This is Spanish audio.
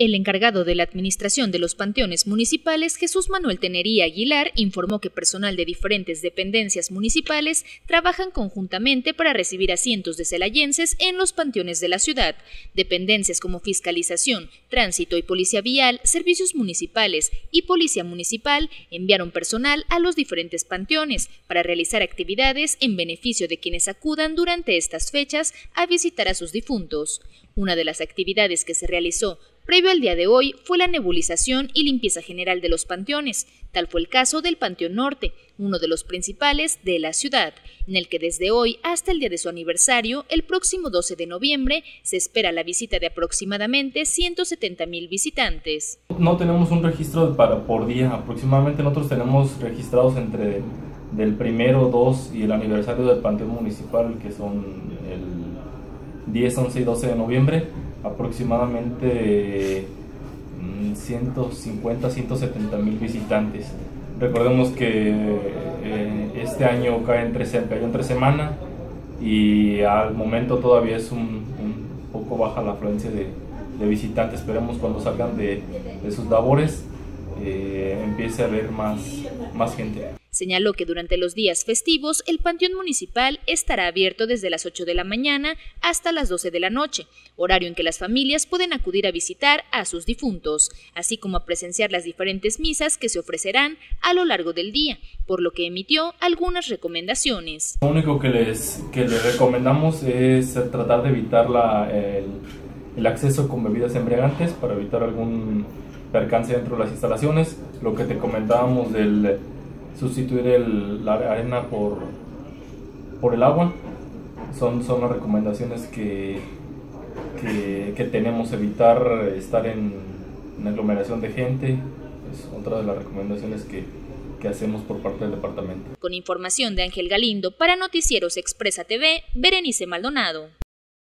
El encargado de la administración de los panteones municipales, Jesús Manuel Tenería Aguilar, informó que personal de diferentes dependencias municipales trabajan conjuntamente para recibir a cientos de celayenses en los panteones de la ciudad. Dependencias como Fiscalización, Tránsito y Policía Vial, Servicios Municipales y Policía Municipal enviaron personal a los diferentes panteones para realizar actividades en beneficio de quienes acudan durante estas fechas a visitar a sus difuntos. Una de las actividades que se realizó previo al día de hoy fue la nebulización y limpieza general de los panteones. Tal fue el caso del Panteón Norte, uno de los principales de la ciudad, en el que desde hoy hasta el día de su aniversario, el próximo 12 de noviembre, se espera la visita de aproximadamente 170,000 visitantes. No tenemos un registro por día, aproximadamente nosotros tenemos registrados entre del 1, 2 y el aniversario del Panteón Municipal, que son el 10, 11 y 12 de noviembre, aproximadamente 150, 170,000 visitantes. Recordemos que este año cayó entre semana y al momento todavía es un poco baja la afluencia de visitantes. Esperemos cuando salgan de sus labores empiece a haber más gente. Señaló que durante los días festivos el Panteón Municipal estará abierto desde las 8 de la mañana hasta las 12 de la noche, horario en que las familias pueden acudir a visitar a sus difuntos, así como a presenciar las diferentes misas que se ofrecerán a lo largo del día, por lo que emitió algunas recomendaciones. Lo único que les recomendamos es tratar de evitar el acceso con bebidas embriagantes para evitar algún percance dentro de las instalaciones. Lo que te comentábamos del sustituir la arena por el agua son las recomendaciones que tenemos. Evitar estar en aglomeración de gente es otra de las recomendaciones que hacemos por parte del departamento. Con información de Ángel Galindo para Noticieros Expresa TV, Berenice Maldonado.